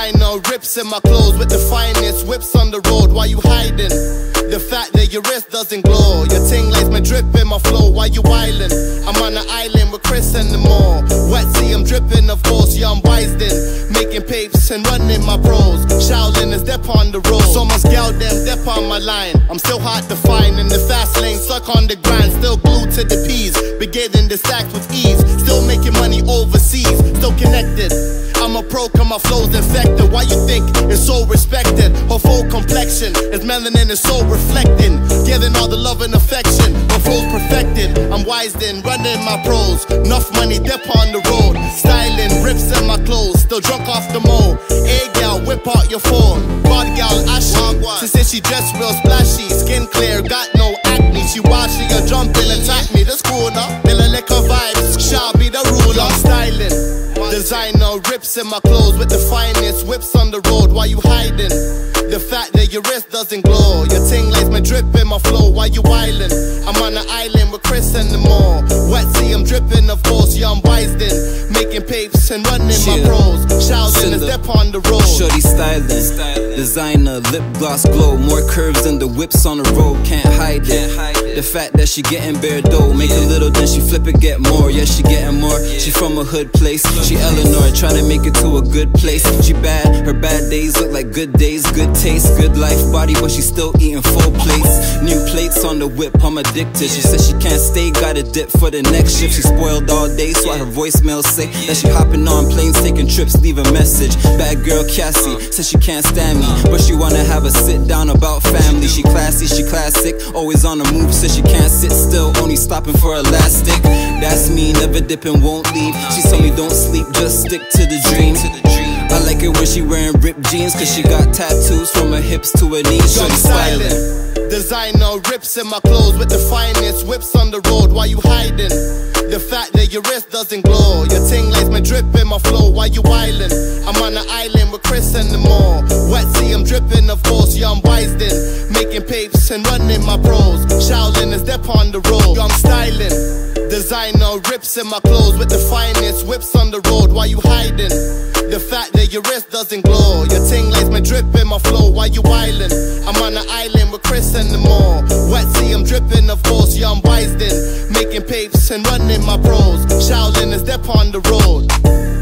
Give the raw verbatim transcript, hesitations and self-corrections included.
Designer rips in my clothes with the finest whips on the road. Why you hiding? The fact that your wrist doesn't glow. Your ting lays me drip in my flow. Why you wildin'? I'm on an island with Chris and the more. Wet sea, I'm dripping, of course. Yeah, I'm Wisden, making papes and running my pros. Shaolin is dep on the road. So much gal them dep on my line. I'm still hard to find in the fast lane, stuck on the grind, still glued to the P's. Beginning the stacks with ease, still making money overseas, still connected. I'm a pro, cause my flow's infected. Why you think it's so respected? Her full complexion is melanin, is so reflecting, giving all the love and affection. Her flow's perfected. I'm Wisden, running my pros. Enough money, dip on the road. Styling, rips in my clothes, still drunk off the mo. Hey gal, whip out your phone. God gal, ashy. She said she dressed real splashy, skin clear, got no acne. She washy, a jumping, attack me. That's cool now. Miller liquor vibes, shall be the ruler. I'm styling. Designer rips in my clothes with the finest whips on the road. Why you hiding? The fact that your wrist doesn't glow. Your ting lays me drip in my flow. Why you wildin'? I'm on an island with Chris and the more. Wet sea, I'm dripping, of course. Yeah, I'm Wisden, making papes and running my pros. Shaolin is dep on the road. Shorty styling, designer, lip gloss glow. More curves than the whips on the road. Can't hide it. The fact that she getting bare dough. Make a little, then she flip it, get more. Yeah, she getting more. She from a hood place. She Eleanor, trying to make it to a good place. She bad, her bad days look like good days. Good taste, good life, body, but she still eating full plates. New plates on the whip, I'm addicted. She said she can't stay, gotta dip for the next shift. She spoiled all day, so her voicemail say that she hopping on planes, taking trips, leave a message. Bad girl Cassie said she can't stand me, but she wanna have a sit down about family. She classy, she classic, always on the move. Said she can't sit still, only stopping for elastic. That's me, never dipping, won't leave. She told me don't sleep, just stick to the dream. I like it when she wearing ripped jeans, cause she got tattoos from her hips to her knees. Shorty styling. Designer rips in my clothes with the finest whips on the road. Why you hiding? The fact that your wrist doesn't glow. Your ting lays me drip in my flow. Why you wildin'? I'm on an island with Chris and the more. Wet sea, I'm dripping, of course. Yeah, I'm Wisden, making papes and running my pros. Shaolin is dep on the road. I'm styling. Designer rips in my clothes with the finest whips on the road. Why you hiding? The fact that your wrist doesn't glow. Your ting lays me drip in my flow. Why you wildin'? I'm on an island with Chris and the more. Wet sea, I'm dripping, of course. Yeah, I'm Wisden, making papes and running my pros. Shaolin is dep on the road.